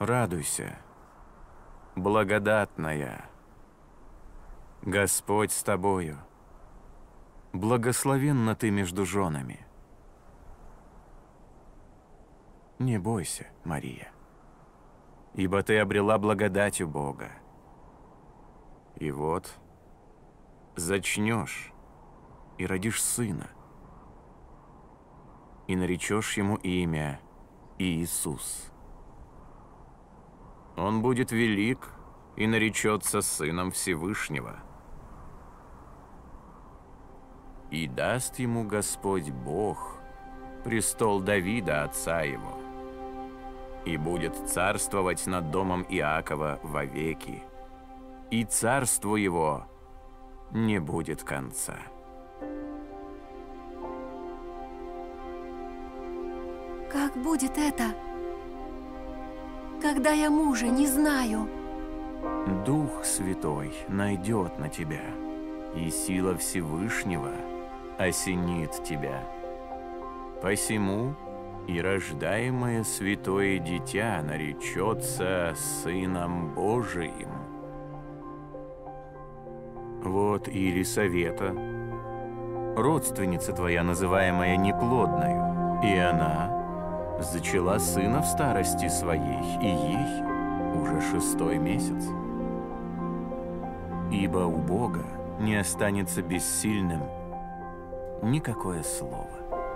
Радуйся, благодатная, Господь с тобою, благословенна ты между женами. Не бойся, Мария, ибо ты обрела благодать у Бога. И вот зачнешь и родишь сына, и наречешь ему имя Иисус. Он будет велик и наречется Сыном Всевышнего. И даст ему Господь Бог престол Давида, отца его, и будет царствовать над домом Иакова вовеки, и царству его не будет конца. Как будет это, когда я мужа не знаю? Дух Святой найдет на тебя, и сила Всевышнего осенит тебя. Посему и рождаемое святое дитя наречется Сыном Божиим. Вот и Елисавета, родственница твоя, называемая неплодною, и она зачала сына в старости своей, и ей уже 6-й месяц. Ибо у Бога не останется бессильным никакое слово.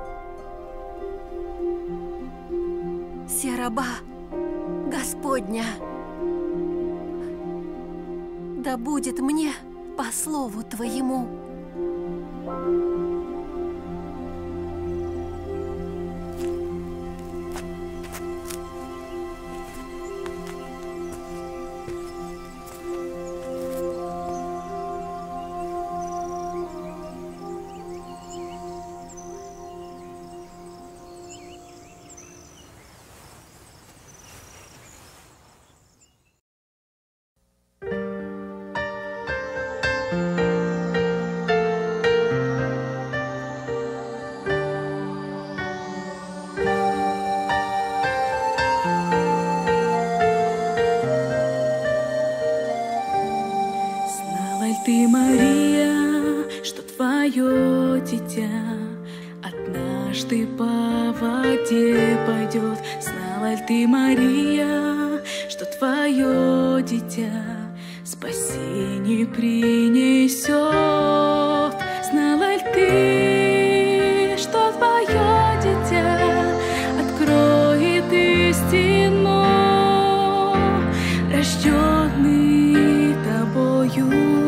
Се раба Господня, да будет мне по слову Твоему. Ты, Мария, что твое дитя однажды по воде пойдет. Знала ли ты, Мария, что твое дитя спасение принесет? Знала ли ты, что твое дитя откроет истину, рожденный тобою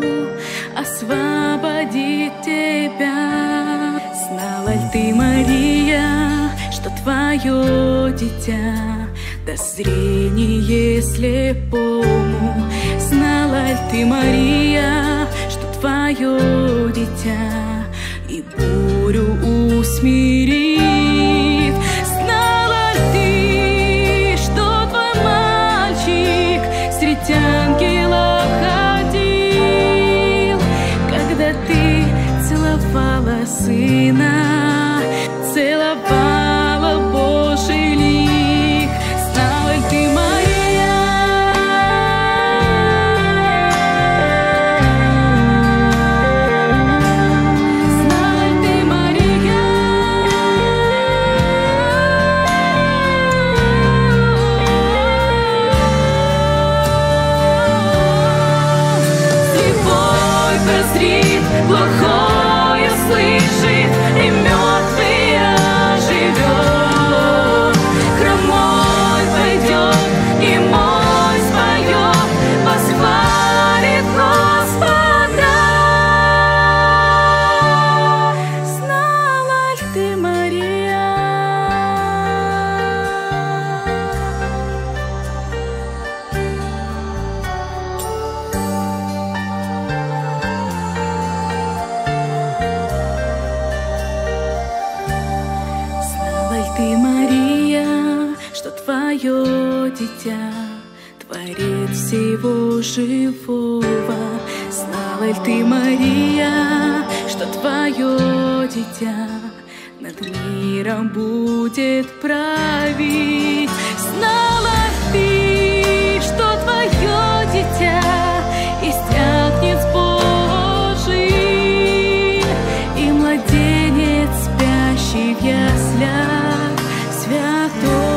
освободит тебя. Знала ли ты, Мария, что твое дитя даст зрение слепому? Знала ли ты, Мария, что твое дитя и бурю усмирит? Знала ли ты, что твой мальчик среди ангелов ходил, когда ты целовала сына, целовала Божий лик? Знала ли ты, Мария? Знала ли ты, Мария? Слепой прозрит, глухой услышит, и мертвый оживет. Хромой пойдет, немой споет, восхвалит Господа. Знала ли ты, Мария? Знала ли ты, Мария, что твое дитя творит всего живого? Знала ли ты, Мария, что твое дитя над миром будет править. Знала ты, что твое дитя есть Агнец Божий, и младенец, спящий в яслях, святой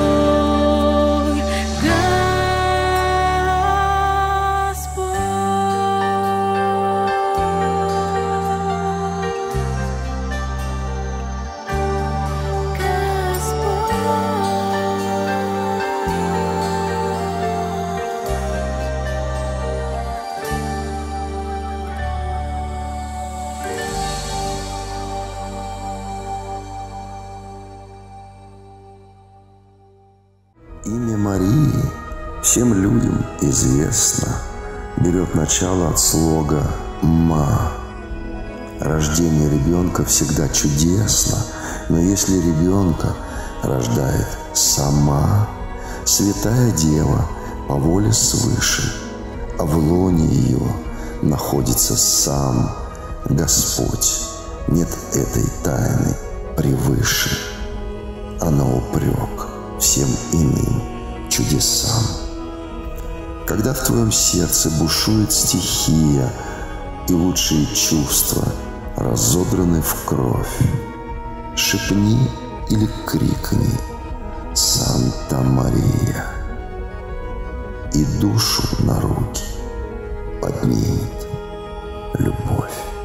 Имя Марии всем людям известно, берет начало от слога «ма». Рождение ребенка всегда чудесно, но если ребенка рождает сама Святая Дева по воле свыше, а в лоне ее находится сам Господь, нет этой тайны превыше, а на упрек всем иным чудесам. Когда в твоем сердце бушует стихия, и лучшие чувства разодраны в кровь, шепни или крикни «Санта Мария», и душу на руки поднимет любовь.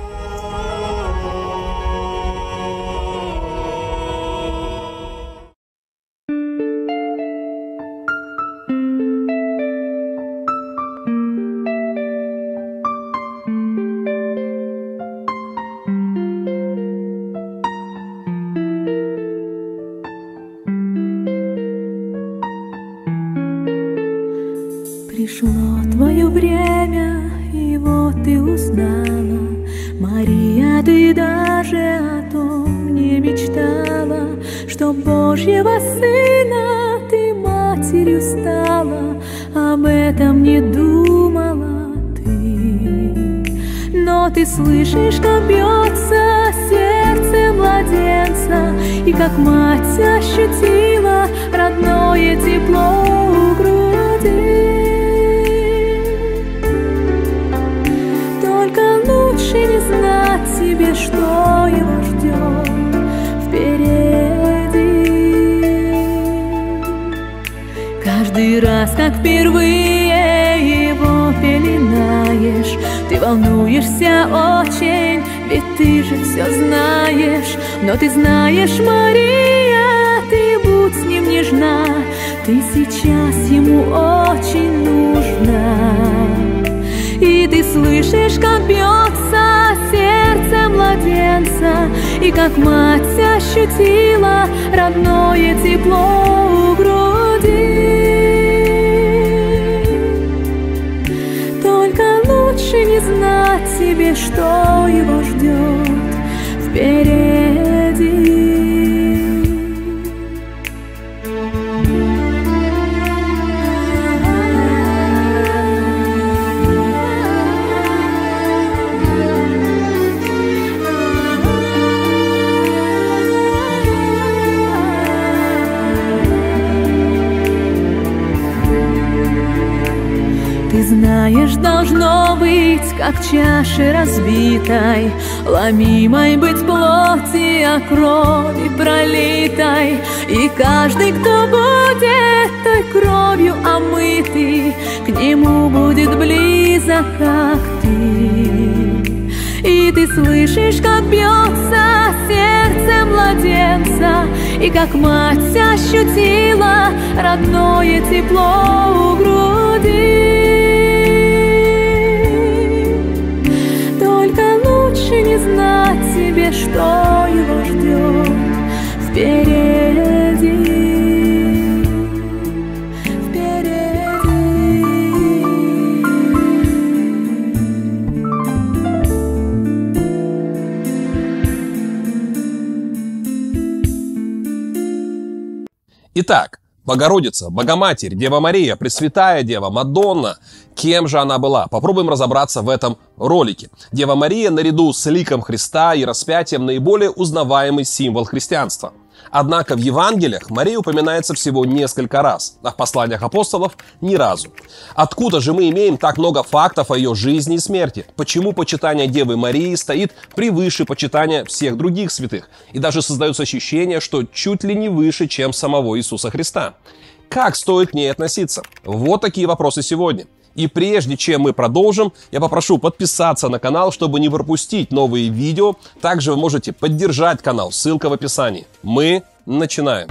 Пришло твое время, и вот ты узнала, Мария, ты даже о том не мечтала, что Божьего Сына ты матерью стала, об этом не думала ты. Но ты слышишь, как бьется сердце младенца, и как мать ощутила родное тепло у груди. Лучше не знать себе, что его ждет впереди. Каждый раз, как впервые его пеленаешь, ты волнуешься очень, ведь ты же все знаешь. Но ты знаешь, Мария, ты будь с ним нежна, ты сейчас ему очень нужна. И ты слышишь, как бьется сердце младенца, и как мать ощутила родное тепло у груди. Только лучше не знать себе, что его ждет впереди. Ты знаешь, должно быть, как чаши разбитой, ломимой быть плоти, а крови пролитой. И каждый, кто будет той кровью омытый, к нему будет близок, как ты. И ты слышишь, как бьется сердце младенца, и как мать ощутила родное тепло у груди. Лучше не знать себе, что его ждет впереди. Итак, Богородица, Богоматерь, Дева Мария, Пресвятая Дева, Мадонна. Кем же она была? Попробуем разобраться в этом ролике. Дева Мария наряду с ликом Христа и распятием наиболее узнаваемый символ христианства. Однако в Евангелиях Мария упоминается всего несколько раз, а в посланиях апостолов ни разу. Откуда же мы имеем так много фактов о ее жизни и смерти? Почему почитание Девы Марии стоит превыше почитания всех других святых? И даже создается ощущение, что чуть ли не выше, чем самого Иисуса Христа. Как стоит к ней относиться? Вот такие вопросы сегодня. И прежде чем мы продолжим, я попрошу подписаться на канал, чтобы не пропустить новые видео. Также вы можете поддержать канал, ссылка в описании. Мы начинаем.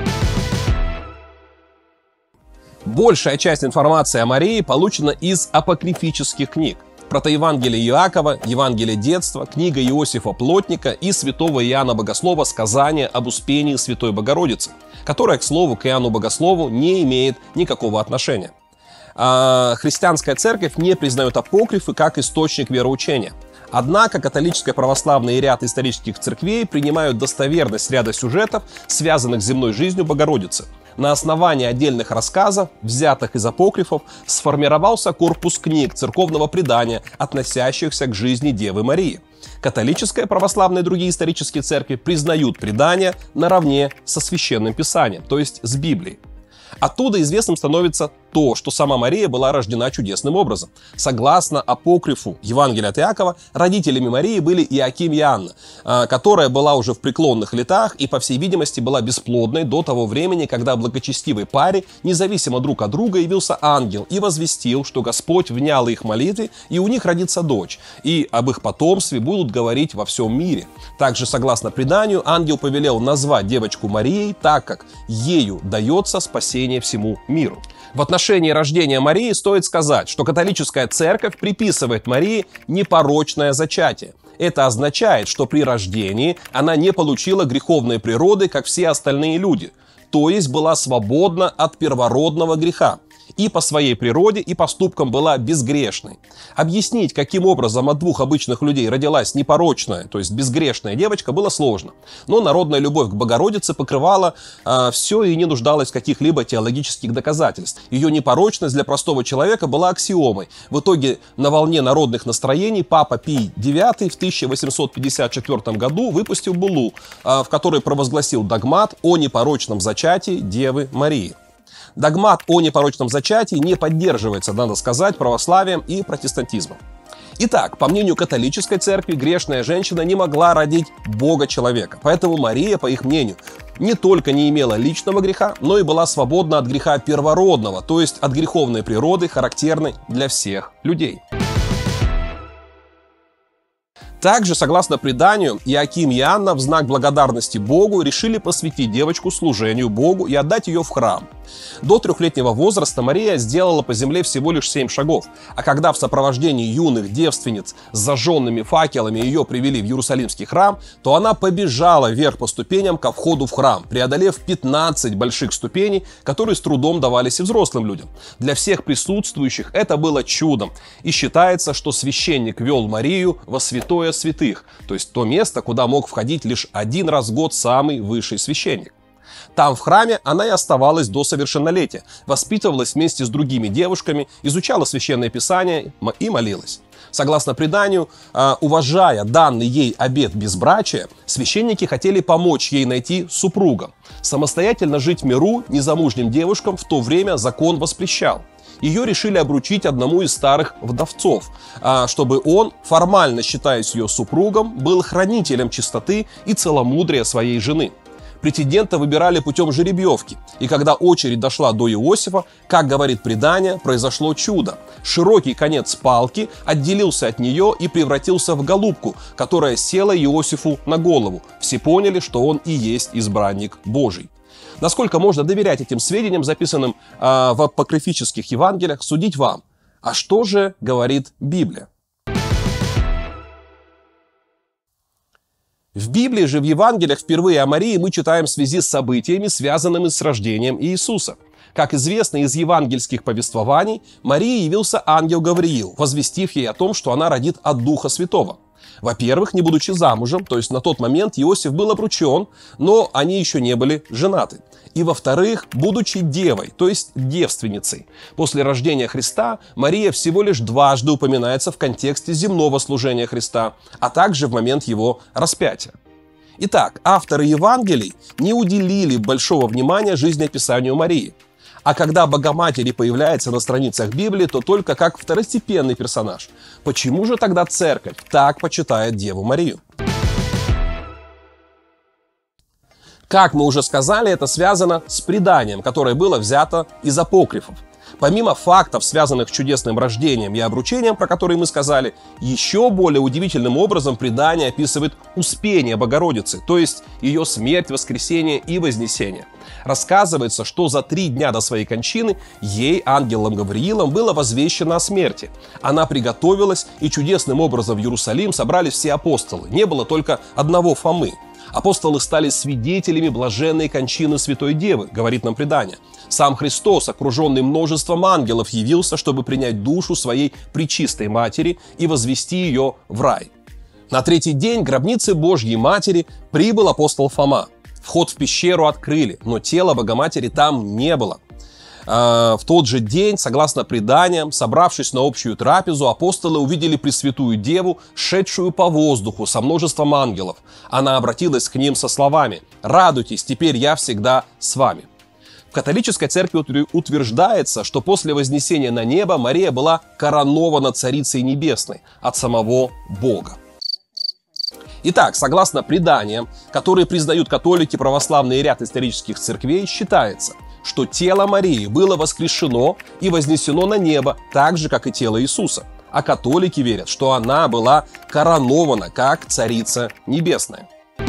Большая часть информации о Марии получена из апокрифических книг. Протоевангелие Иакова, Евангелие детства, книга Иосифа Плотника и святого Иоанна Богослова «Сказание об Успении Святой Богородицы», которое, к слову, к Иоанну Богослову не имеет никакого отношения. Христианская церковь не признает апокрифы как источник вероучения. Однако католическая, православная и ряд исторических церквей принимают достоверность ряда сюжетов, связанных с земной жизнью Богородицы. На основании отдельных рассказов, взятых из апокрифов, сформировался корпус книг церковного предания, относящихся к жизни Девы Марии. Католическая, православная и другие исторические церкви признают предания наравне со Священным Писанием, то есть с Библией. Оттуда известным становится то, что сама Мария была рождена чудесным образом. Согласно апокрифу Евангелия от Иакова, родителями Марии были Иоаким и Анна, которая была уже в преклонных летах и, по всей видимости, была бесплодной до того времени, когда благочестивой паре, независимо друг от друга, явился ангел и возвестил, что Господь внял их молитве, и у них родится дочь, и об их потомстве будут говорить во всем мире. Также, согласно преданию, ангел повелел назвать девочку Марией, так как ею дается спасение всему миру. В отношении рождения Марии стоит сказать, что католическая церковь приписывает Марии непорочное зачатие. Это означает, что при рождении она не получила греховной природы, как все остальные люди, то есть была свободна от первородного греха. И по своей природе, и поступкам была безгрешной. Объяснить, каким образом от двух обычных людей родилась непорочная, то есть безгрешная девочка, было сложно. Но народная любовь к Богородице покрывала все и не нуждалась в каких-либо теологических доказательств. Ее непорочность для простого человека была аксиомой. В итоге на волне народных настроений папа Пий IX в 1854 году выпустил буллу, в которой провозгласил догмат о непорочном зачатии Девы Марии. Догмат о непорочном зачатии не поддерживается, надо сказать, православием и протестантизмом. Итак, по мнению католической церкви, грешная женщина не могла родить Бога-человека. Поэтому Мария, по их мнению, не только не имела личного греха, но и была свободна от греха первородного, то есть от греховной природы, характерной для всех людей. Также, согласно преданию, Иоаким и Анна в знак благодарности Богу решили посвятить девочку служению Богу и отдать ее в храм. До 3-летнего возраста Мария сделала по земле всего лишь 7 шагов, а когда в сопровождении юных девственниц с зажженными факелами ее привели в Иерусалимский храм, то она побежала вверх по ступеням ко входу в храм, преодолев 15 больших ступеней, которые с трудом давались и взрослым людям. Для всех присутствующих это было чудом, и считается, что священник вел Марию во святое святых, то есть то место, куда мог входить лишь один раз в год самый высший священник. Там, в храме, она и оставалась до совершеннолетия, воспитывалась вместе с другими девушками, изучала священное писание и молилась. Согласно преданию, уважая данный ей обет безбрачия, священники хотели помочь ей найти супруга. Самостоятельно жить в миру незамужним девушкам в то время закон воспрещал. Ее решили обручить одному из старых вдовцов, чтобы он, формально считаясь ее супругом, был хранителем чистоты и целомудрия своей жены. Претендента выбирали путем жеребьевки, и когда очередь дошла до Иосифа, как говорит предание, произошло чудо. Широкий конец палки отделился от нее и превратился в голубку, которая села Иосифу на голову. Все поняли, что он и есть избранник Божий. Насколько можно доверять этим сведениям, записанным в апокрифических Евангелиях, судить вам. А что же говорит Библия? В Библии же, в Евангелиях, впервые о Марии мы читаем в связи с событиями, связанными с рождением Иисуса. Как известно из евангельских повествований, Марии явился ангел Гавриил, возвестив ей о том, что она родит от Духа Святого. Во-первых, не будучи замужем, то есть на тот момент Иосиф был обручен, но они еще не были женаты. И во-вторых, будучи девой, то есть девственницей. После рождения Христа Мария всего лишь дважды упоминается в контексте земного служения Христа, а также в момент его распятия. Итак, авторы Евангелий не уделили большого внимания жизнеописанию Марии. А когда Богоматери появляется на страницах Библии, то только как второстепенный персонаж. Почему же тогда церковь так почитает Деву Марию? Как мы уже сказали, это связано с преданием, которое было взято из апокрифов. Помимо фактов, связанных с чудесным рождением и обручением, про которые мы сказали, еще более удивительным образом предание описывает успение Богородицы, то есть ее смерть, воскресение и вознесение. Рассказывается, что за 3 дня до своей кончины ей, ангелом Гавриилом, было возвещено о смерти. Она приготовилась, и чудесным образом в Иерусалим собрались все апостолы. Не было только одного Фомы. Апостолы стали свидетелями блаженной кончины Святой Девы, говорит нам предание. Сам Христос, окруженный множеством ангелов, явился, чтобы принять душу своей пречистой матери и возвести ее в рай. На 3-й день к гробнице Божьей Матери прибыл апостол Фома. Вход в пещеру открыли, но тела Богоматери там не было. В тот же день, согласно преданиям, собравшись на общую трапезу, апостолы увидели Пресвятую Деву, шедшую по воздуху со множеством ангелов. Она обратилась к ним со словами: «Радуйтесь, теперь я всегда с вами». В католической церкви утверждается, что после вознесения на небо Мария была коронована Царицей Небесной от самого Бога. Итак, согласно преданиям, которые признают католики, православные и ряд исторических церквей, считается, что тело Марии было воскрешено и вознесено на небо, так же, как и тело Иисуса. А католики верят, что она была коронована как Царица Небесная.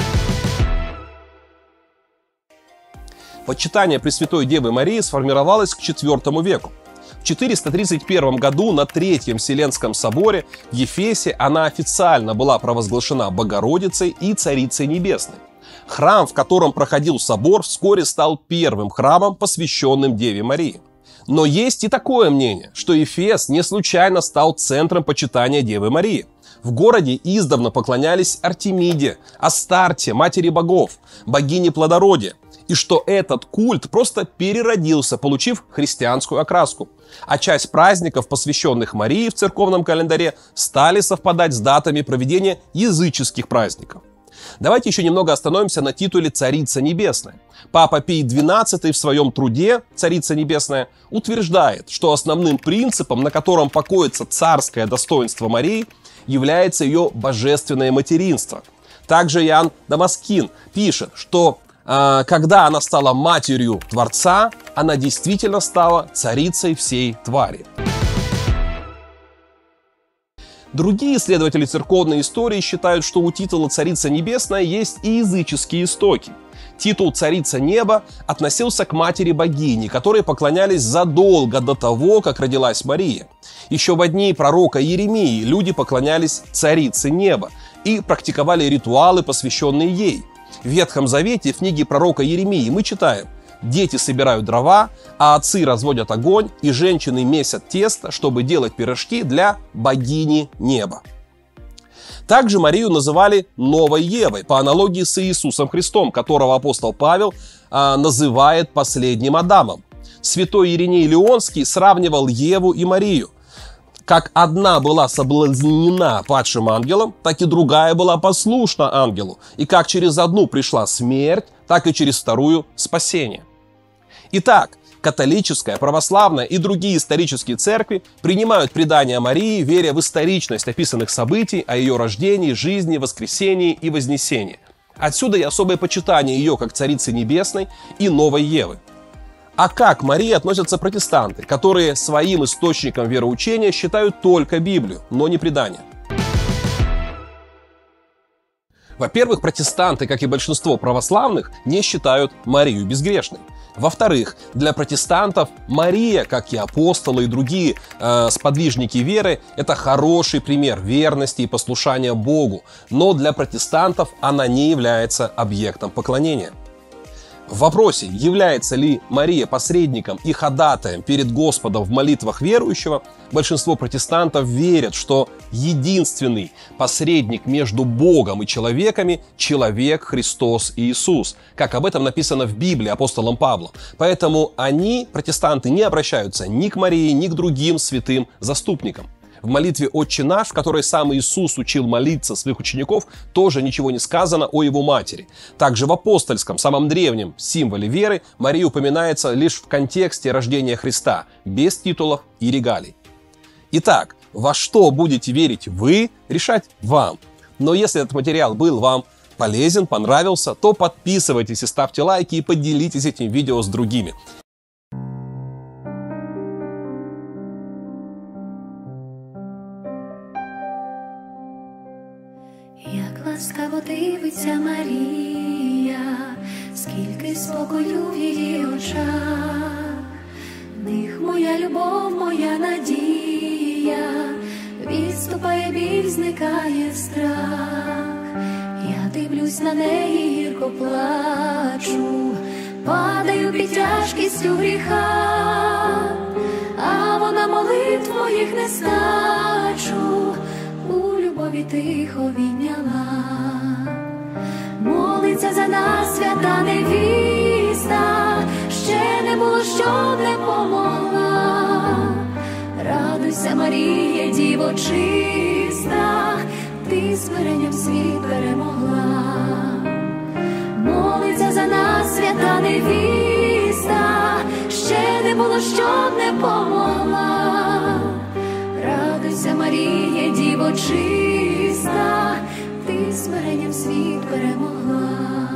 Почитание Пресвятой Девы Марии сформировалось к IV веку. В 431 году на Третьем Вселенском соборе в Ефесе она официально была провозглашена Богородицей и Царицей Небесной. Храм, в котором проходил собор, вскоре стал первым храмом, посвященным Деве Марии. Но есть и такое мнение, что Ефес не случайно стал центром почитания Девы Марии. В городе издавна поклонялись Артемиде, Астарте, матери богов, богине плодородия, и что этот культ просто переродился, получив христианскую окраску. А часть праздников, посвященных Марии в церковном календаре, стали совпадать с датами проведения языческих праздников. Давайте еще немного остановимся на титуле «Царица Небесная». Папа Пий XII в своем труде «Царица Небесная» утверждает, что основным принципом, на котором покоится царское достоинство Марии, является ее божественное материнство. Также Иоанн Дамаскин пишет, что когда она стала матерью Творца, она действительно стала царицей всей твари. Другие исследователи церковной истории считают, что у титула «Царица Небесная» есть и языческие истоки. Титул «Царица Неба» относился к матери богини, которой поклонялись задолго до того, как родилась Мария. Еще во дни пророка Иеремии люди поклонялись Царице Неба и практиковали ритуалы, посвященные ей. В Ветхом Завете, в книге пророка Иеремии, мы читаем: «Дети собирают дрова, а отцы разводят огонь, и женщины месят тесто, чтобы делать пирожки для богини неба». Также Марию называли Новой Евой, по аналогии с Иисусом Христом, которого апостол Павел называет последним Адамом. Святой Ириней Леонский сравнивал Еву и Марию. Как одна была соблазнена падшим ангелом, так и другая была послушна ангелу. И как через одну пришла смерть, так и через вторую спасение. Итак, католическая, православная и другие исторические церкви принимают предание Марии, веря в историчность описанных событий о ее рождении, жизни, воскресении и вознесении. Отсюда и особое почитание ее как Царицы Небесной и Новой Евы. А как к Марии относятся протестанты, которые своим источником вероучения считают только Библию, но не предание? Во-первых, протестанты, как и большинство православных, не считают Марию безгрешной. Во-вторых, для протестантов Мария, как и апостолы и другие сподвижники веры, это хороший пример верности и послушания Богу, но для протестантов она не является объектом поклонения. В вопросе, является ли Мария посредником и ходатаем перед Господом в молитвах верующего, большинство протестантов верят, что единственный посредник между Богом и человеками – человек Христос Иисус, как об этом написано в Библии апостолом Павлом. Поэтому они, протестанты, не обращаются ни к Марии, ни к другим святым заступникам. В молитве «Отче наш», в которой сам Иисус учил молиться своих учеников, тоже ничего не сказано о его матери. Также в апостольском, самом древнем символе веры Мария упоминается лишь в контексте рождения Христа, без титулов и регалий. Итак, во что будете верить вы, решать вам. Но если этот материал был вам полезен, понравился, то подписывайтесь и ставьте лайки и поделитесь этим видео с другими. Як ласкаво дивиться Марія, скільки спокою в її очах, в них моя любов, моя надія, відступає біль, зникає страх. Я дивлюсь на неї, гірко плачу, падаю під тяжкістю гріха, а вона молитв моїх нестачу у любові тихо відняла. Молиться за нас свята невіста, ще не було, щоб не помогла. Радуйся, Марія, діво чиста, ти смиренням світ перемогла. Молиться за нас свята невіста, ще не було, щоб не помогла. Радуйся, Марія, діво чиста, ти смиренням світ перемогла.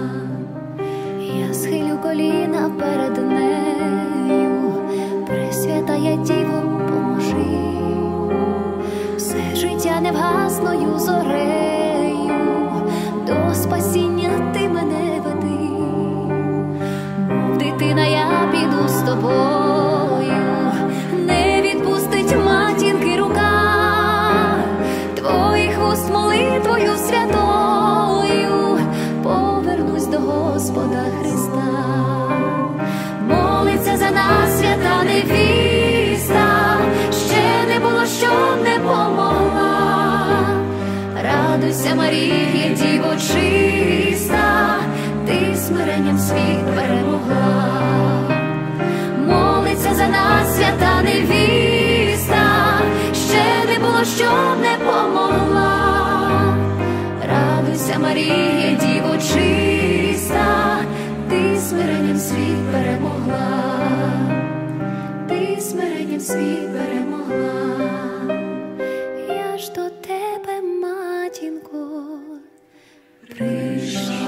Я схилю коліна перед нею, Пресвятая Діво, поможи. Все життя невгасною зорею, до спасіння ти мене веди. Мов дитина я піду з тобою, не відпустить матінки рука, твоїх вуст молитвою святою повернусь до Господа Христа. Молиться за нас свята невіста, ще не було, щоб не помогла. Радуйся, Марія, діво чиста, ти смиренням світ перемогла. Молиться за нас свята невіста, ще не було, щоб не помогла. Радуйся, Марія, діво чиста, ти смиренням світ перемогла. Ти смиренням світ перемогла. Я ж до тебе, матінко, прийшла.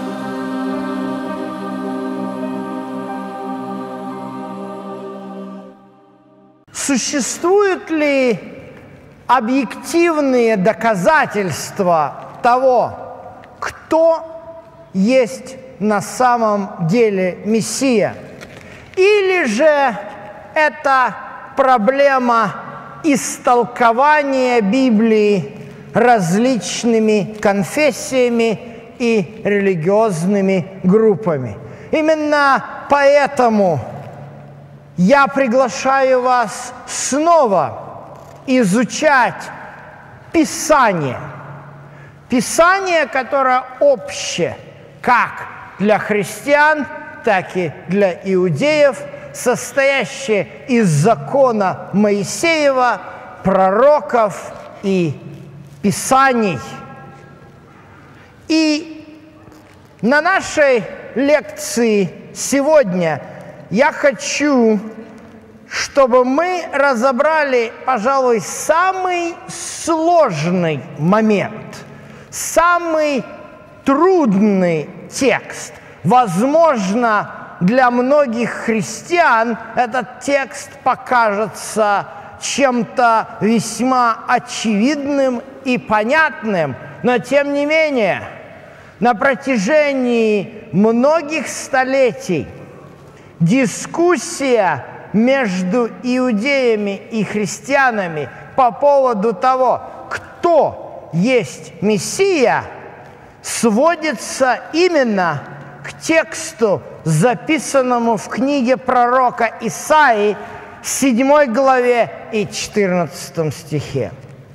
Существуют ли объективные доказательства того, кто есть на самом деле Мессия? Или же это проблема истолкования Библии различными конфессиями и религиозными группами? Именно поэтому я приглашаю вас снова изучать Писание. Писание, которое общее как для христиан, так и для иудеев, состоящее из закона Моисеева, пророков и Писаний. И на нашей лекции сегодня я хочу, чтобы мы разобрали, пожалуй, самый сложный момент, самый трудный текст. Возможно, для многих христиан этот текст покажется чем-то весьма очевидным и понятным, но тем не менее, на протяжении многих столетий дискуссия между иудеями и христианами по поводу того, кто есть Мессия, сводится именно к тексту, записанному в книге пророка Исаии, 7 главе и 14 стихе.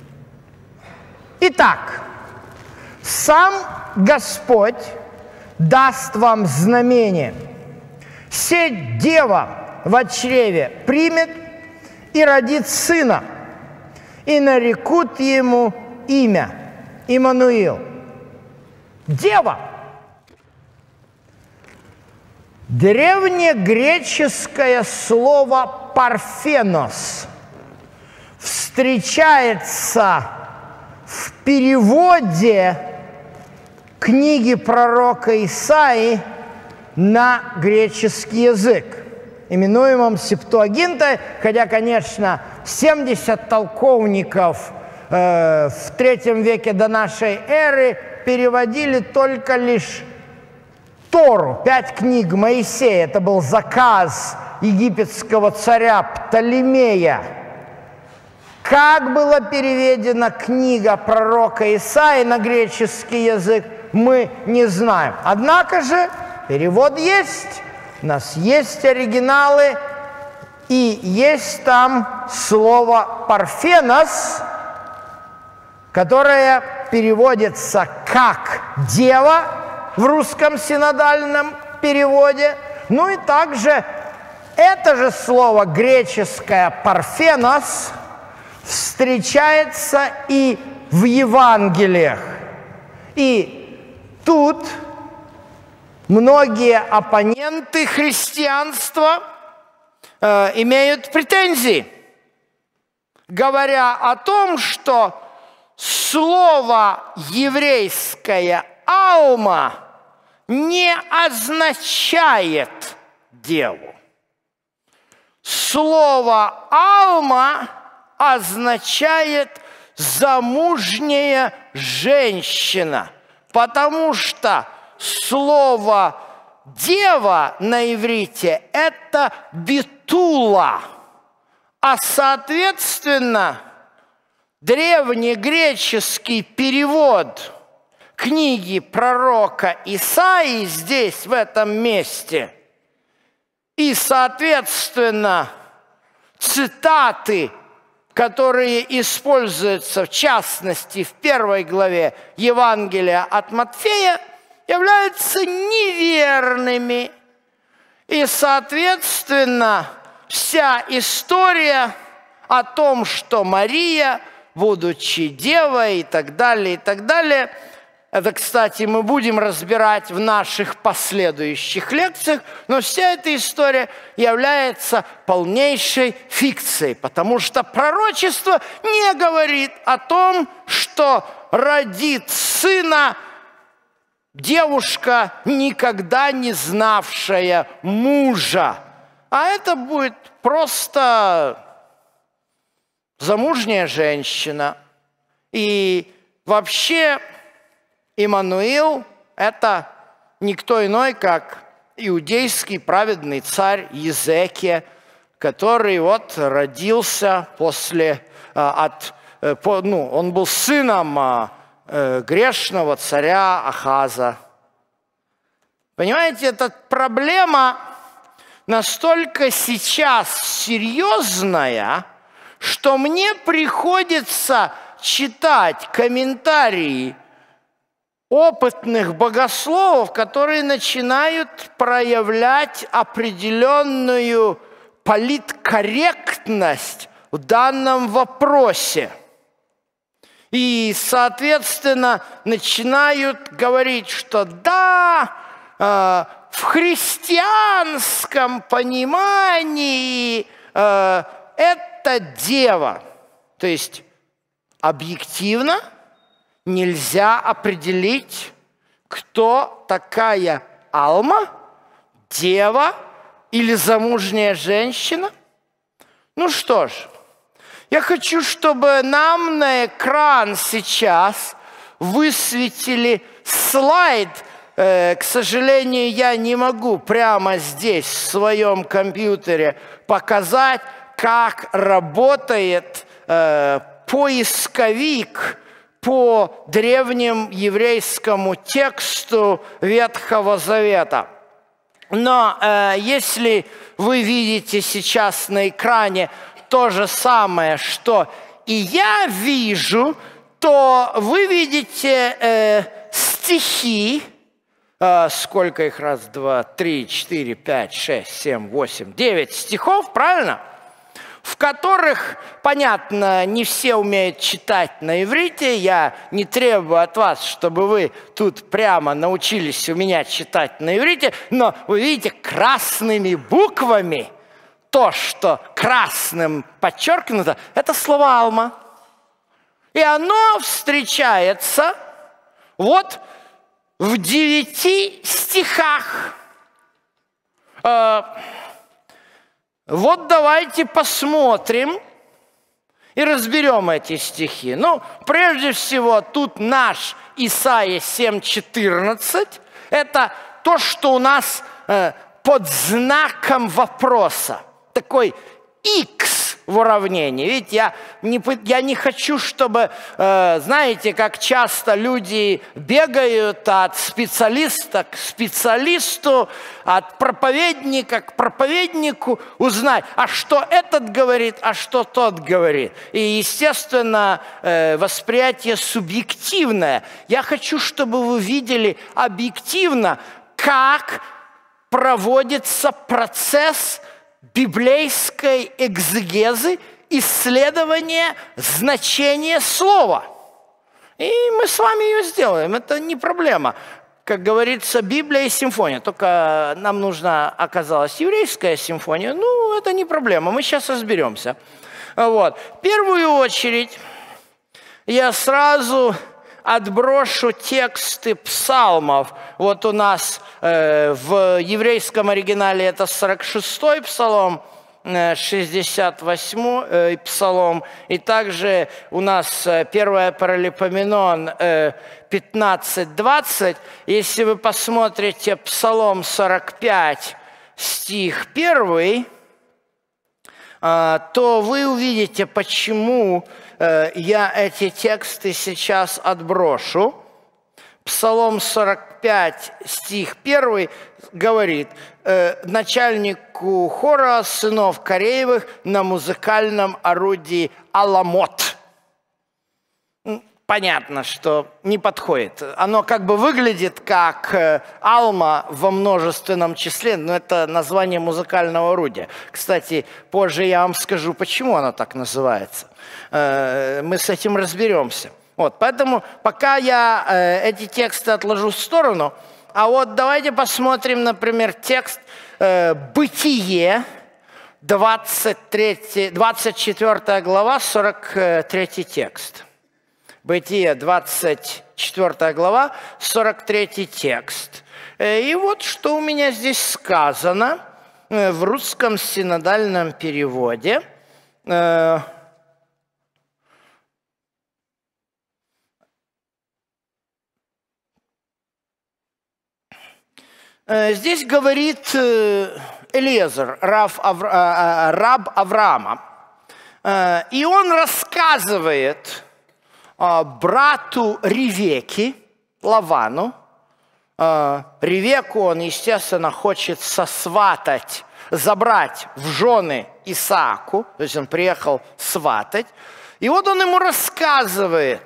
Итак, сам Господь даст вам знамение. Сеть дева в чреве примет и родит сына, и нарекут ему имя Иммануил. Дева. Древнегреческое слово «парфенос» встречается в переводе книги пророка Исаии на греческий язык, именуемом Септуагинтой, хотя, конечно, 70 толковников в III веке до нашей эры переводили только лишь Тору, 5 книг Моисея. Это был заказ египетского царя Птолемея. Как была переведена книга пророка Исаии на греческий язык, мы не знаем. Однако же перевод есть, у нас есть оригиналы, и есть там слово «парфенос», которое переводится как «дева» в русском синодальном переводе. Ну и также это же слово греческое «парфенос» встречается и в Евангелиях. И тут многие оппоненты христианства имеют претензии, говоря о том, что слово еврейское «алма» не означает деву. Слово «алма» означает замужняя женщина, потому что слово «дева» на иврите – это битула, а соответственно древнегреческий перевод книги пророка Исаии здесь, в этом месте, и соответственно цитаты, которые используются, в частности, в 1 главе Евангелия от Матфея, являются неверными. И, соответственно, вся история о том, что Мария, будучи девой и так далее, это, кстати, мы будем разбирать в наших последующих лекциях, но вся эта история является полнейшей фикцией, потому что пророчество не говорит о том, что родит сына девушка, никогда не знавшая мужа, а это будет просто замужняя женщина. И вообще Иммануил – это никто иной, как иудейский праведный царь Езекия, который вот родился он был сыном грешного царя Ахаза. Понимаете, эта проблема настолько сейчас серьезная, что мне приходится читать комментарии опытных богословов, которые начинают проявлять определенную политкорректность в данном вопросе. И, соответственно, начинают говорить, что да, в христианском понимании это дева. То есть объективно нельзя определить, кто такая Алма, дева или замужняя женщина. Ну что ж, я хочу, чтобы нам на экран сейчас высветили слайд. К сожалению, я не могу прямо здесь, в своем компьютере, показать, как работает поисковик, по древнему еврейскому тексту Ветхого Завета. Но если вы видите сейчас на экране то же самое, что и я вижу, то вы видите стихи, сколько их? Раз, два, три, четыре, пять, шесть, семь, восемь, 9 стихов, правильно? В которых, понятно, не все умеют читать на иврите. Я не требую от вас, чтобы вы тут прямо научились у меня читать на иврите, но вы видите красными буквами то, что красным подчеркнуто, это слово «алма». И оно встречается вот в 9 стихах. Вот давайте посмотрим и разберем эти стихи. Ну, прежде всего, тут наш Исайя 7:14. Это то, что у нас под знаком вопроса. Такой X в уравнении. Видите, я не хочу, чтобы, знаете, как часто люди бегают от специалиста к специалисту, от проповедника к проповеднику, узнать, а что этот говорит, а что тот говорит. И, естественно, восприятие субъективное. Я хочу, чтобы вы видели объективно, как проводится процесс библейской экзегезы, исследования значения слова. И мы с вами ее сделаем, это не проблема. Как говорится, Библия и симфония. Только нам нужна оказалась еврейская симфония. Ну, это не проблема, мы сейчас разберемся. Вот. В первую очередь я сразу отброшу тексты псалмов. Вот у нас в еврейском оригинале это 46-й псалом, 68-й псалом, и также у нас 1 Паралипоменон 15-20. Если вы посмотрите псалом 45, стих 1, то вы увидите, почему я эти тексты сейчас отброшу. Псалом 45, стих 1 говорит: начальнику хора сынов Кореевых на музыкальном орудии аламот. Понятно, что не подходит. Оно как бы выглядит как алма во множественном числе, но это название музыкального орудия. Кстати, позже я вам скажу, почему оно так называется. Мы с этим разберемся. Вот, поэтому пока я эти тексты отложу в сторону, а вот давайте посмотрим, например, текст «Бытие», 24 глава, 43 текст. Бытие, 24 глава, 43 текст. И вот что у меня здесь сказано в русском синодальном переводе. Здесь говорит Элиезер, раб Авраама, и он рассказывает брату Ревеки, Лавану. Ревеку он, естественно, хочет сосватать, забрать в жены Исааку, то есть он приехал сватать. И вот он ему рассказывает,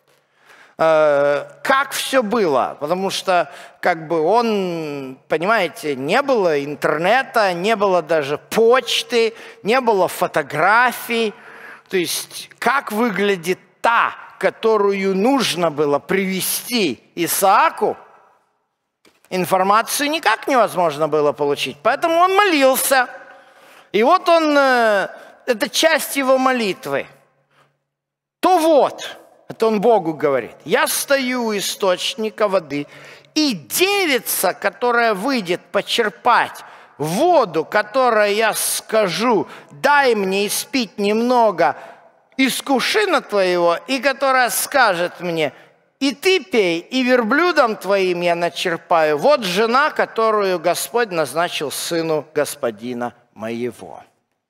как все было, потому что, как бы он, понимаете, не было интернета, не было даже почты, не было фотографий, то есть как выглядит та, которую нужно было привести Исааку, информацию никак невозможно было получить, поэтому он молился, и вот он, это часть его молитвы, то вот, это он Богу говорит: «Я стою у источника воды, и девица, которая выйдет почерпать воду, которую я скажу, дай мне испить немного из кувшина твоего, и которая скажет мне, и ты пей, и верблюдом твоим я начерпаю. Вот жена, которую Господь назначил сыну господина моего».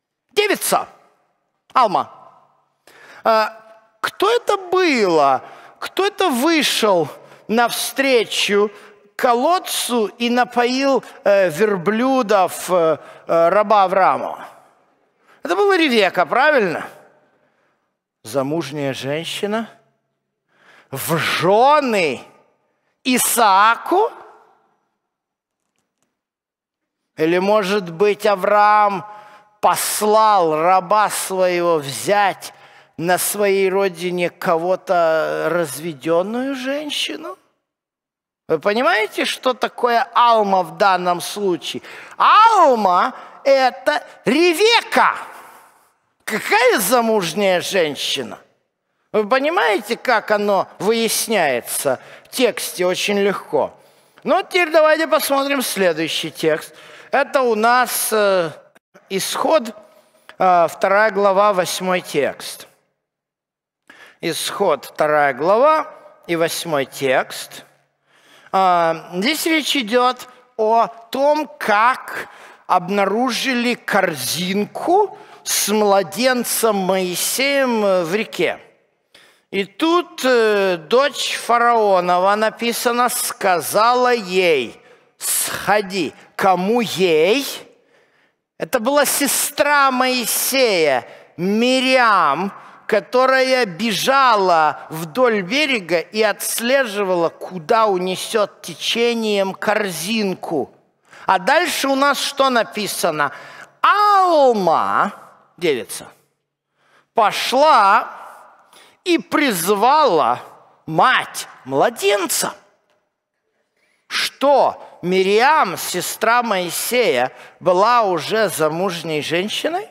Девица, Алма. Кто это было кто это вышел навстречу колодцу и напоил верблюдов раба Авраама? Это была Ревека, правильно? Замужняя женщина в жены Исааку? Или, может быть, Авраам послал раба своего взять на своей родине кого-то разведенную женщину? Вы понимаете, что такое Алма в данном случае? Алма – это Ревека. Какая замужняя женщина? Вы понимаете, как оно выясняется в тексте очень легко? Ну, теперь давайте посмотрим следующий текст. Это у нас Исход, 2 глава, 8 текст. Исход, 2 глава и 8 текст. Здесь речь идет о том, как обнаружили корзинку с младенцем Моисеем в реке. И тут дочь фараонова, написано, сказала ей: сходи. Кому ей? Это была сестра Моисея, Мириам, которая бежала вдоль берега и отслеживала, куда унесет течением корзинку. А дальше у нас что написано? Алма, девица, пошла и призвала мать младенца. Что, Мириам, сестра Моисея, была уже замужней женщиной?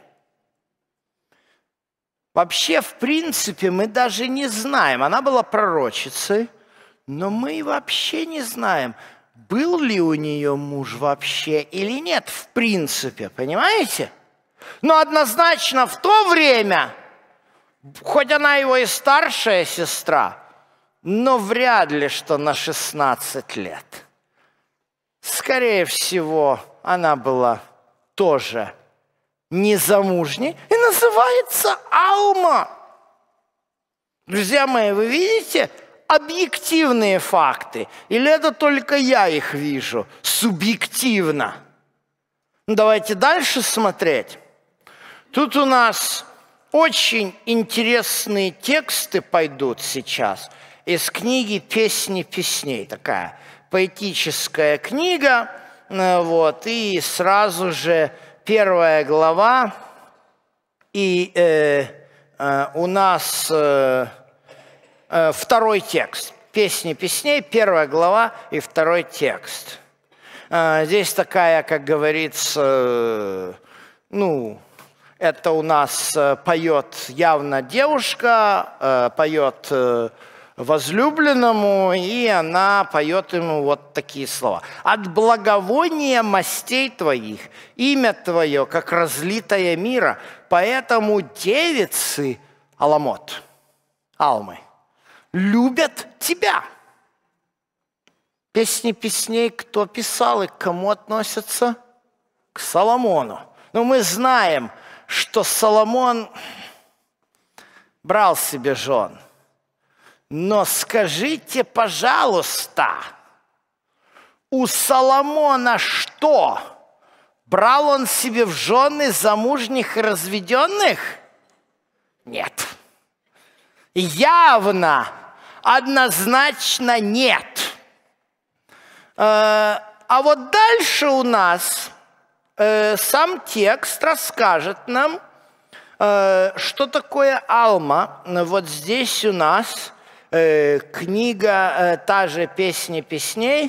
Вообще, в принципе, мы даже не знаем. Она была пророчицей, но мы вообще не знаем, был ли у нее муж вообще или нет, в принципе, понимаете? Но однозначно в то время, хоть она его и старшая сестра, но вряд ли что на 16 лет. Скорее всего, она была тоже незамужней и называется Алма. Друзья мои, вы видите объективные факты? Или это только я их вижу субъективно? Давайте дальше смотреть. Тут у нас очень интересные тексты пойдут сейчас из книги «Песни песней». Такая поэтическая книга. Вот, и сразу же 1 глава. И у нас 2 текст. «Песни песней», 1 глава и 2 текст. Здесь такая, как говорится, это у нас поет явно девушка, поет возлюбленному, и она поет ему вот такие слова. «От благовония мастей твоих имя твое, как разлитое мира, поэтому девицы Аламот, Алмы, любят тебя». Песни песней кто писал и к кому относятся? К Соломону. Но мы знаем, что Соломон брал себе жен. Но скажите, пожалуйста, у Соломона что? Брал он себе в жены замужних и разведенных? Нет. Явно, однозначно нет. А вот дальше у нас сам текст расскажет нам, что такое Алма. Вот здесь у нас книга, та же «Песни песней»,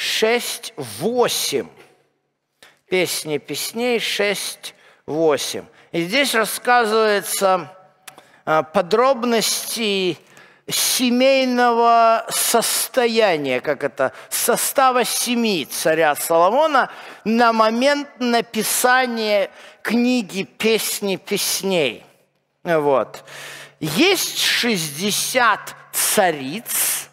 6:8. «Песни песней» 6:8. И здесь рассказывается подробности семейного состояния, как это, состава семьи царя Соломона на момент написания книги «Песни песней». Вот. Есть 60 цариц,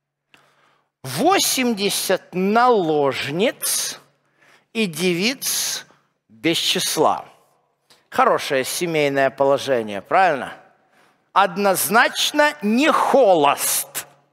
80 наложниц и девиц без числа. Хорошее семейное положение, правильно? Однозначно не холост.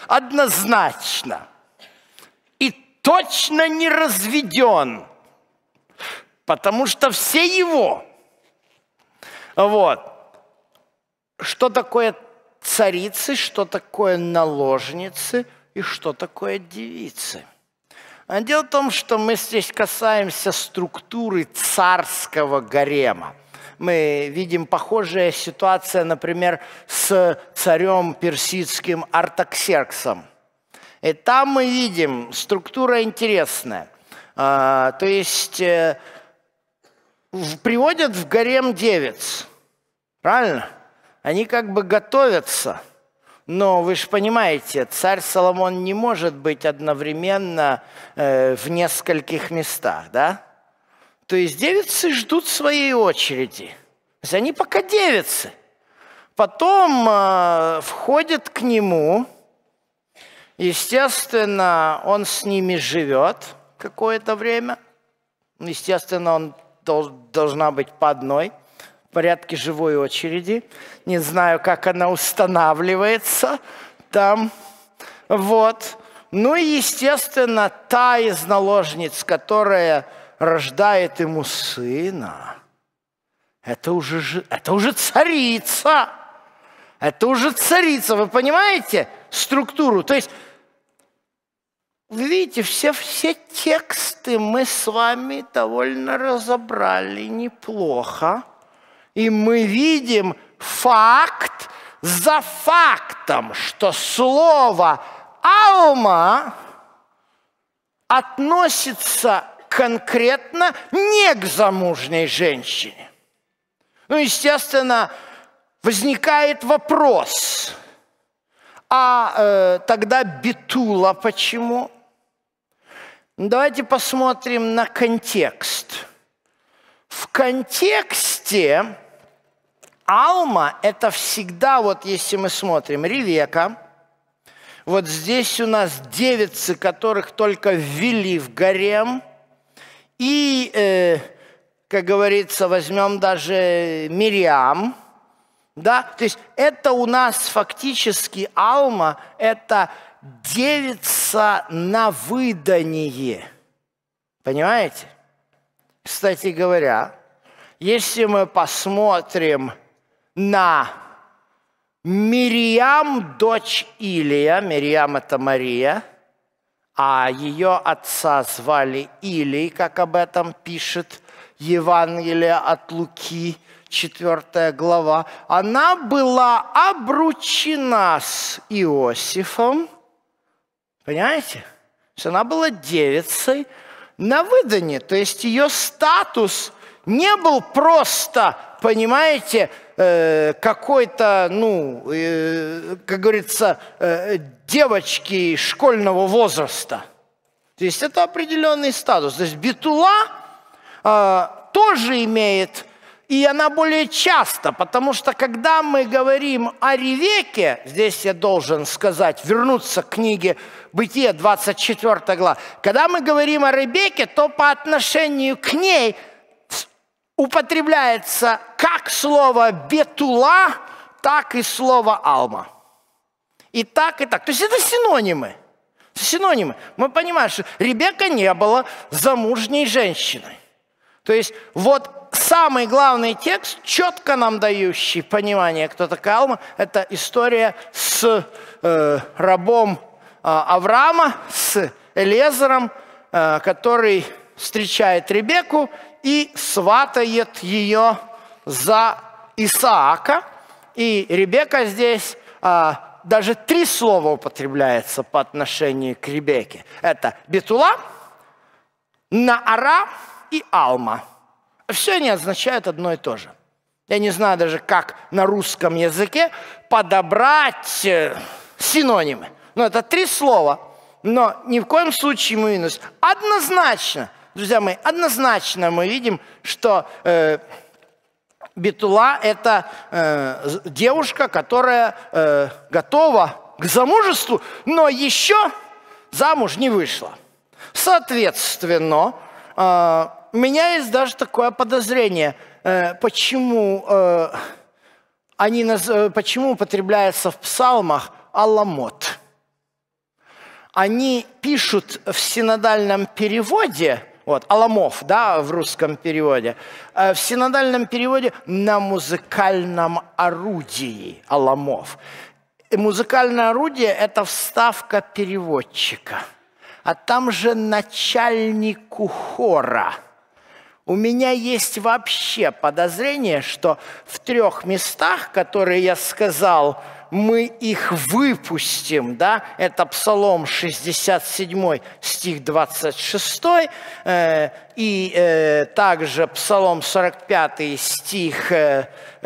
однозначно. И точно не разведен, потому что все его. Вот. Что такое царицы, что такое наложницы и что такое девицы? А дело в том, что мы здесь касаемся структуры царского гарема. Мы видим похожая ситуация, например, с царем персидским Артаксерксом. И там мы видим, структура интересная. То есть приводят в гарем девиц, правильно? Они как бы готовятся, но вы же понимаете, царь Соломон не может быть одновременно в нескольких местах, да? То есть девицы ждут своей очереди. То есть они пока девицы. Потом входят к нему. Естественно, он с ними живет какое-то время. Естественно, он должна быть по одной, в порядке живой очереди. Не знаю, как она устанавливается там. Вот. Ну и, естественно, та из наложниц, которая рождает ему сына, это уже царица. Это уже царица. Вы понимаете структуру? То есть, вы видите, все тексты мы с вами довольно разобрали неплохо. И мы видим факт за фактом, что слово «алма» относится конкретно не к замужней женщине. Ну, естественно, возникает вопрос, а тогда битула почему? Давайте посмотрим на контекст. В контексте алма – это всегда, вот если мы смотрим, Ревека. Вот здесь у нас девицы, которых только ввели в гарем. И, как говорится, возьмем даже Мириам. Да? То есть это у нас фактически алма – это девица на выданье. Понимаете? Кстати говоря, если мы посмотрим на Мириам, дочь Илия, Мириам – это Мария, а ее отца звали Илий, как об этом пишет Евангелие от Луки, 4 глава. Она была обручена с Иосифом, понимаете? То есть она была девицей на выданье, то есть ее статус не был просто, понимаете, какой-то, как говорится, девочки школьного возраста. То есть это определенный статус. То есть битула тоже имеет, и она более часто, потому что когда мы говорим о Ревеке, здесь я должен сказать, вернуться к книге Бытие, 24 глава, когда мы говорим о Ревеке, то по отношению к ней употребляется как слово «бетула», так и слово «алма». И так, и так. То есть это синонимы. Синонимы. Мы понимаем, что Ребекка не была замужней женщиной. То есть вот самый главный текст, четко нам дающий понимание, кто такая Алма, это история с рабом Авраама, с Элиезером, который встречает Ребекку и сватает ее за Исаака. И Ребекка здесь даже 3 слова употребляется по отношению к Ребекке. Это Бетула, Наара и Алма. Все они означают одно и то же. Я не знаю даже, как на русском языке подобрать синонимы. Но это 3 слова, но ни в коем случае мы минус. Однозначно, друзья мои, однозначно мы видим, что Бетула – это девушка, которая готова к замужеству, но еще замуж не вышла. Соответственно, у меня есть даже такое подозрение, почему употребляется в псалмах аламот. они пишут в синодальном переводе, вот, Аламов, да, в русском переводе, в синодальном переводе на музыкальном орудии, Аламов. И музыкальное орудие – это вставка переводчика, а там же начальнику хора. У меня есть вообще подозрение, что в 3 местах, которые я сказал, мы их выпустим, да, это Псалом 67, стих 26, и также Псалом 45, стих 1,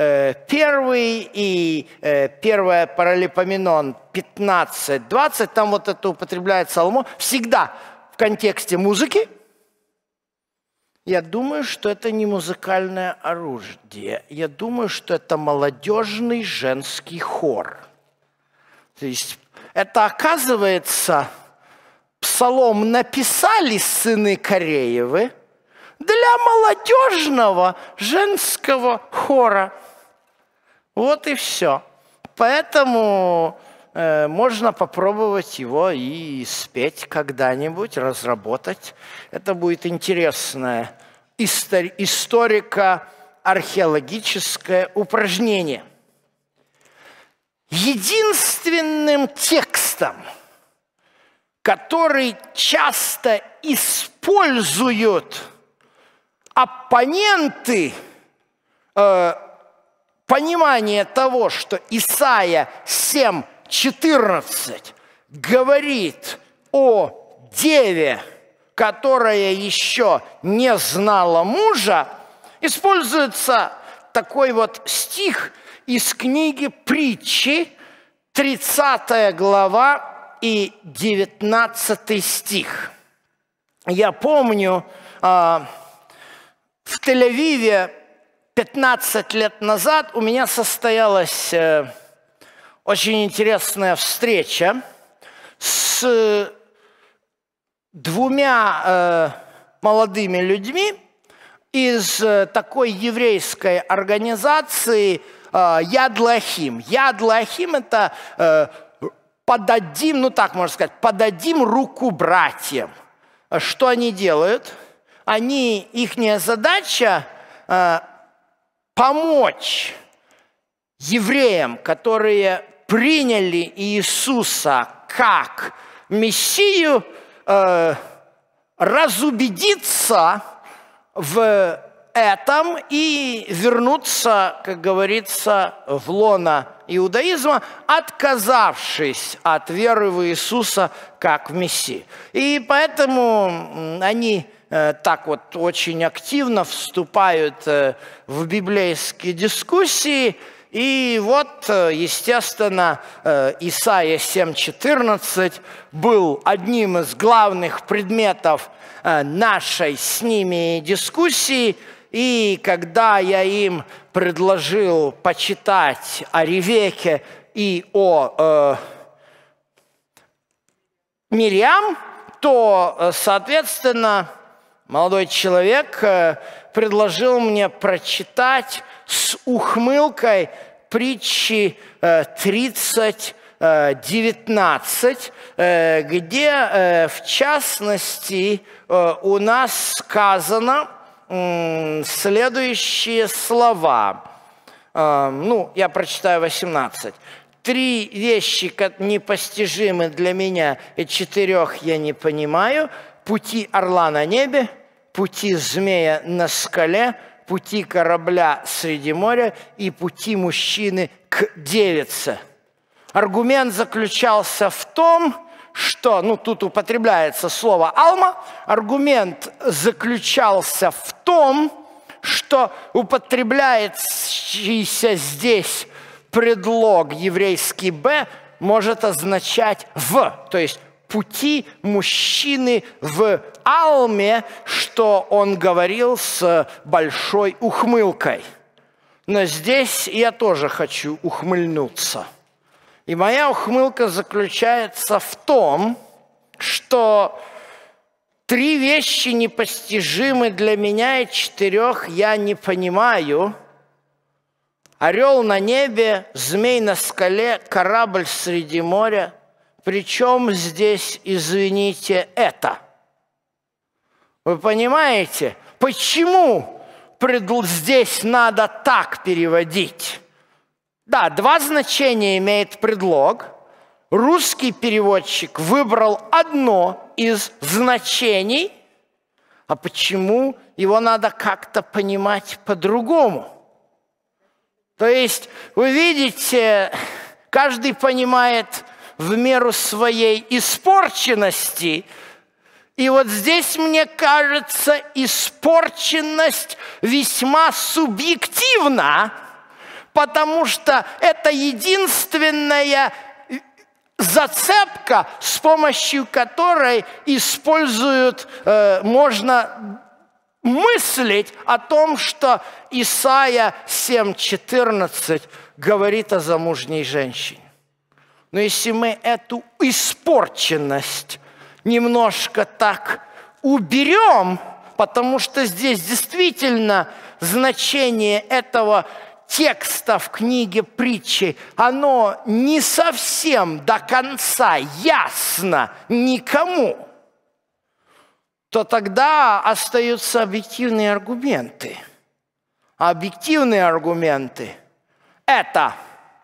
и 1 Паралипоменон 15, 20, там вот это употребляется Соломон, всегда в контексте музыки. Я думаю, что это не музыкальное орудие. Я думаю, что это молодежный женский хор. То есть это, оказывается, псалом написали сыны Кореевы для молодежного женского хора. Вот и все. Поэтому можно попробовать его и спеть когда-нибудь, разработать. Это будет интересное историко-археологическое упражнение. Единственным текстом, который часто используют оппоненты понимание того, что Исайя 7:14 говорит о деве, которая еще не знала мужа, используется такой вот стих из книги «Притчи», 30 глава и 19 стих. Я помню, в Тель-Авиве 15 лет назад у меня состоялась очень интересная встреча с 2 молодыми людьми из такой еврейской организации Яд Лахим. Яд Лахим – это подадим, ну так можно сказать, подадим руку братьям. Что они делают? Ихняя задача помочь евреям, которые приняли Иисуса как Мессию, разубедиться в этом и вернуться, как говорится, в лоно иудаизма, отказавшись от веры в Иисуса как в Мессию. И поэтому они так вот очень активно вступают в библейские дискуссии. И вот, естественно, Исайя 7:14 был одним из главных предметов нашей с ними дискуссии. И когда я им предложил почитать о Ревеке и о Мириам, то, соответственно, молодой человек предложил мне прочитать с ухмылкой Притчи 30:19, где, в частности, у нас сказано следующие слова. Я прочитаю 18. 3 вещи непостижимы для меня, и 4 я не понимаю. Пути орла на небе, пути змея на скале, пути корабля среди моря и пути мужчины к девице. Аргумент заключался в том, что, тут употребляется слово «алма», аргумент заключался в том, что употребляющийся здесь предлог еврейский «б» может означать «в», то есть пути мужчины в алме, что он говорил с большой ухмылкой. Но здесь я тоже хочу ухмыльнуться. И моя ухмылка заключается в том, что 3 вещи непостижимы для меня, и 4 я не понимаю. Орел на небе, змей на скале, корабль среди моря, Причем здесь, извините, это? Вы понимаете, почему здесь надо так переводить? Да, два значения имеет предлог. Русский переводчик выбрал одно из значений, а почему его надо как-то понимать по-другому? То есть, вы видите, каждый понимает в меру своей испорченности. И вот здесь, мне кажется, испорченность весьма субъективна, потому что это единственная зацепка, с помощью которой можно мыслить о том, что Исайя 7:14 говорит о замужней женщине. Но если мы эту испорченность немножко так уберем, потому что здесь действительно значение этого текста в книге притчи, оно не совсем до конца ясно никому, то тогда остаются объективные аргументы. А объективные аргументы – это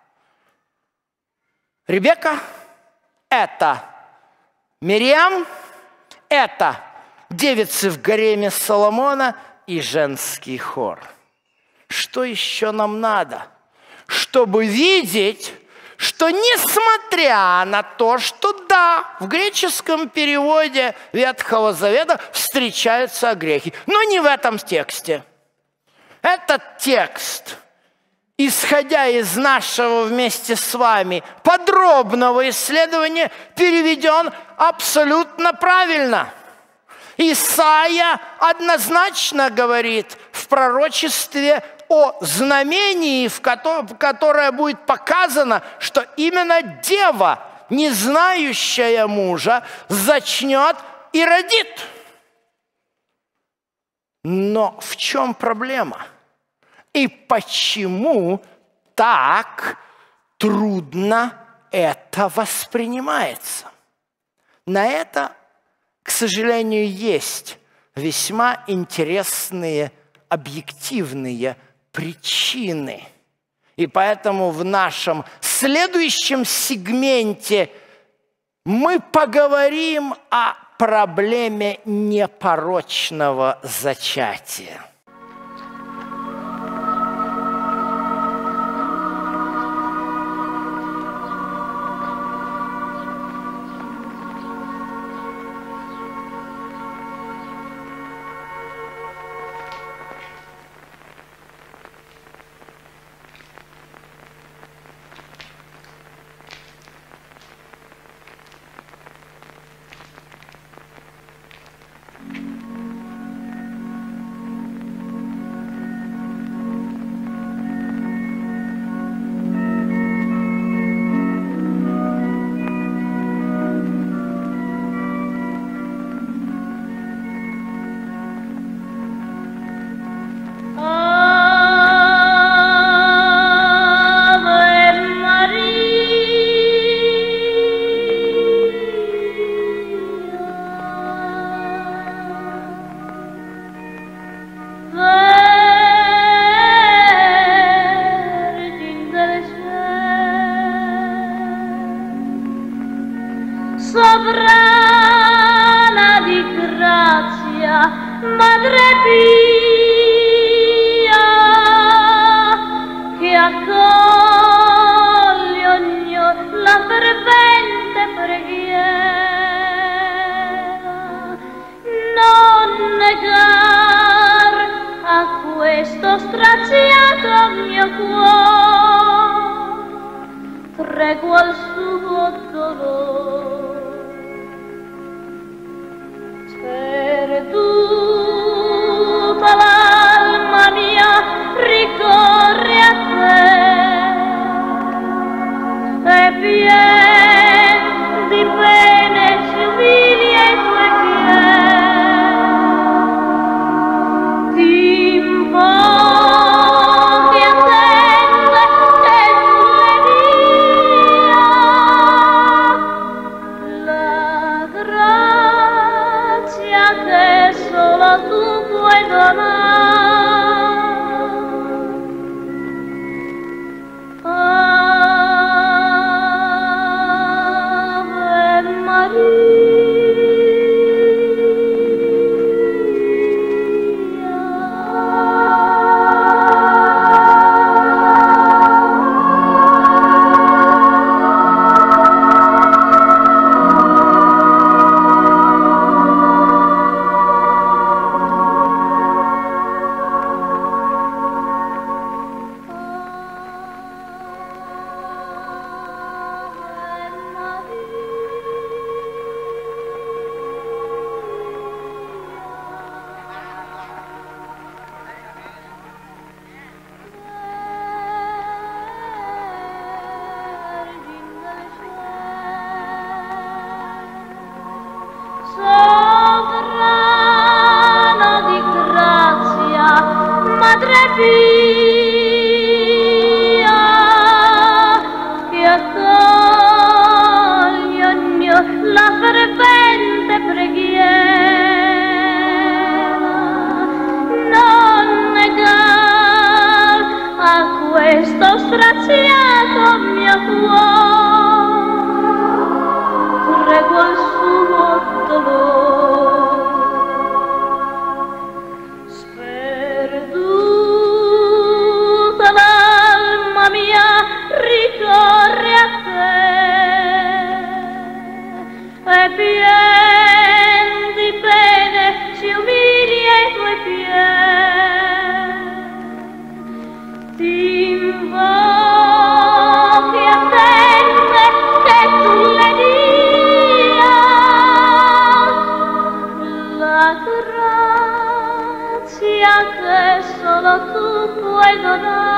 Ребекка, это Мириам, это девицы в гареме Соломона и женский хор. Что еще нам надо? Чтобы видеть, что несмотря на то, что да, в греческом переводе Ветхого Завета встречаются грехи, но не в этом тексте. Этот текст, исходя из нашего вместе с вами подробного исследования, переведен абсолютно правильно. Исайя однозначно говорит в пророчестве о знамении, в которое будет показано, что именно дева, не знающая мужа, зачнет и родит. Но в чем проблема? И почему так трудно это воспринимается? На это, к сожалению, есть весьма интересные объективные причины. И поэтому в нашем следующем сегменте мы поговорим о проблеме непорочного зачатия. Sovrana di grazia, Madre Pia, che accoglie ogni la fervente preghiera, non negar a questo straziato mio cuore tregua al suo dolore. Perduta l'alma mia ricorre a te e pien di pene civili e tue chiede ti invochi attende che tu le dia madre mia, che accoglie la fervente preghiera, non negar a questo straziato mio cuore, prego il suo dolore. Sperduta l'alma mia ricorre a te, e pien di pene si umilia ai tuoi piedi. Ti invochi a tende che tu le dia la grazia che solo tu puoi donare.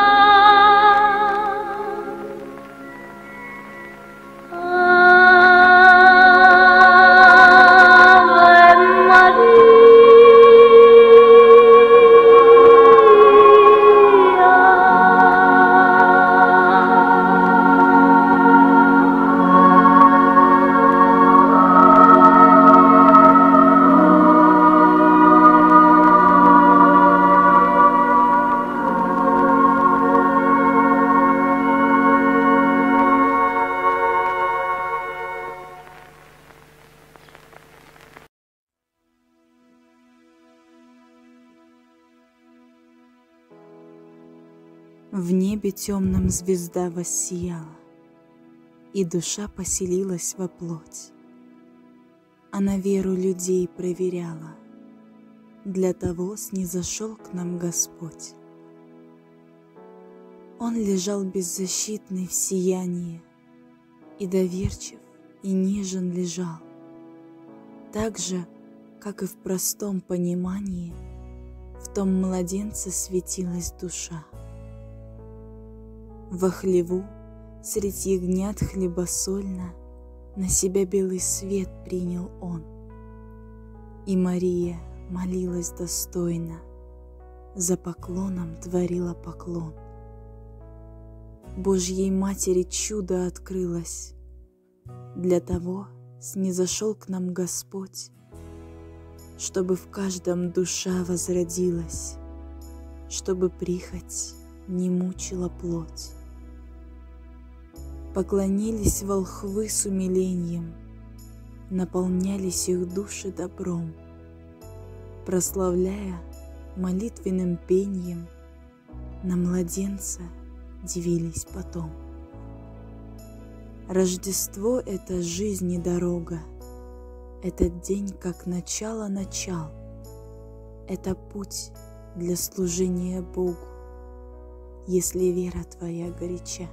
В небе темном звезда воссияла, и душа поселилась во плоть. Она веру людей проверяла, для того снизошел к нам Господь. Он лежал беззащитный в сиянии, и доверчив, и нежен лежал, так же, как и в простом понимании в том младенце светилась душа. Во хлеву, средь ягнят хлебосольно, на себя белый свет принял он. И Мария молилась достойно, за поклоном творила поклон. Божьей Матери чудо открылось, для того снизошел к нам Господь, чтобы в каждом душа возродилась, чтобы прихоть не мучила плоть. Поклонились волхвы с умилением, наполнялись их души добром, прославляя молитвенным пением, на младенца дивились потом. Рождество — это жизнь и дорога, этот день как начало начал, это путь для служения Богу, если вера твоя горяча.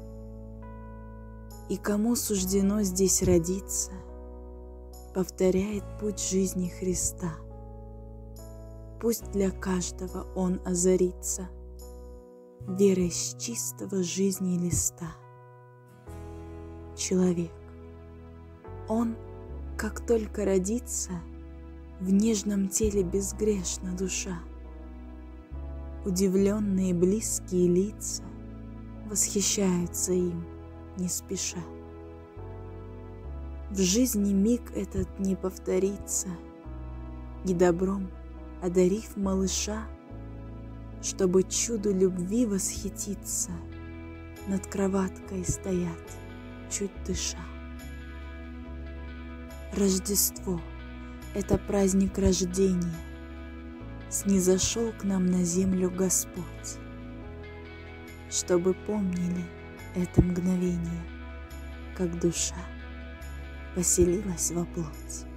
И кому суждено здесь родиться, повторяет путь жизни Христа. Пусть для каждого он озарится верой с чистого жизни листа. Человек, он, как только родится, в нежном теле безгрешна душа. Удивленные близкие лица восхищаются им не спеша. В жизни миг этот не повторится, и добром одарив малыша, чтобы чуду любви восхититься, над кроваткой стоят, чуть дыша. Рождество — это праздник рождения, снизошел к нам на землю Господь, чтобы помнили это мгновение, как душа поселилась во плоть.